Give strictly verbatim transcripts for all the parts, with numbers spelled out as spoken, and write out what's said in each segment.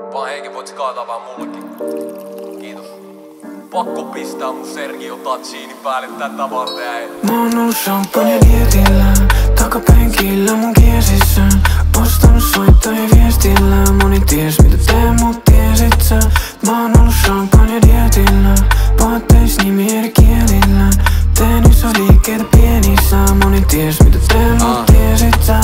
Vaan Heikki, voit sä kaataa vaan mullekin? Kiitos. Pakko pistää mun Sergio Tacchini päälle tätä varten äi. Mä oon ollut champagne dietillä, takapenkillä mun kiesissä. Postanut soittoja viestillä, moni ties mitä teen mut tiesit sä. Mä oon ollut champagne dietillä, vaatteis nimi eri kielillä. Teen iso liikkeitä pienissä, moni ties mitä teen mut tiesit sä.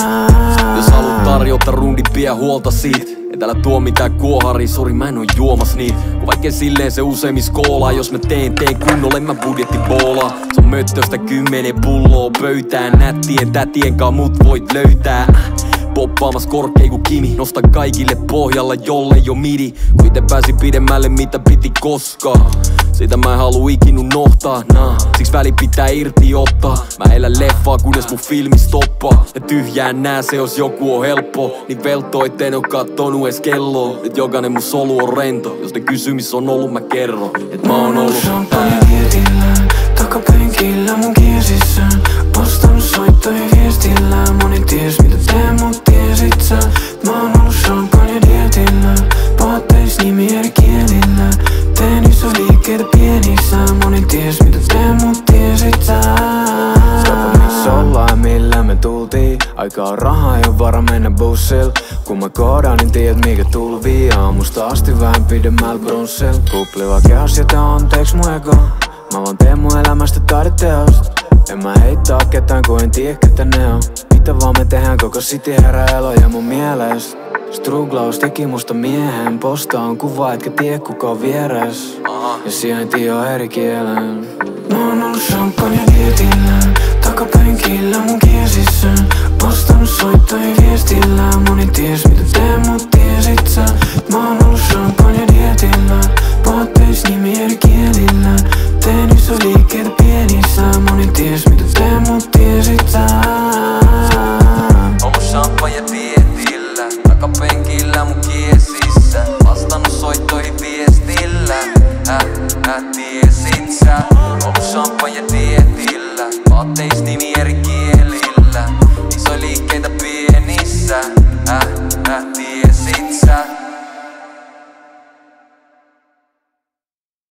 Yeah. Jos haluat tarjota rundi, pidä huolta siitä. Et älä tuo mitään kuoharia, sori mä en oo juomas niitä. Kun vaikkei silleen se useimmis koolaa. Jos mä teen, teen kunnolla, en mä budjetti boolaa. Se on möttöstä kymmenen pulloa pöytään. Nättien tätienkaan mut voit löytää. Poppaamas korkei ku Kimi. Nosta kaikille pohjalla, jolle jo midi. Kun ite pääsin pidemmälle mitä piti koskaan. Sitä mä en haluu ikin unohtaa, nah. Siks väli pitää irti ottaa. Mä elän leffaa kunnes mun filmi stoppaa. Ja tyhjään nää se jos joku on helppo. Niin veltoit en oo kattonut ees kelloa. Nyt jokainen mun solu on rento. Jos ne kysymys on ollut mä kerron. Et mä oon ollut champagne dietillä, takapenkillä mun kiesissä. Postanut soittoja viestillä, moni ties mitä teen mut tiesit sä. Mä oon ollut champagne dietillä, vaatteis nimi eri kielillä. Teen iso liikkeitä pienissä, moni ties mitä teen mut tiesit sä. Kato missä ollaan ja millä me tultiin. Aika on rahaa ja vara mennä bussil. Kun mä koodaan niin tiedät mikä tulvii. Aamusta asti vähän pidemmällä brunssilla. Kupliva kehas jätä anteeks mun ego. Mä vaan teen mun elämästä taideteosta. En mä heittää ketään kun en tiedä ketä ne on. Mitä vaan me tehdään koko city herää eloja mun mielestä. Struglaus teki musta miehen. Postaan kuva etkä tiedä kuka on vieres. Ja sijainti on eri kielen. Mä oon ollut champagne dietillä, takapenkillä mun kiesissä. Postanut soittoja viestillä, moni ties mitä teen mut tiesit sä. Mä oon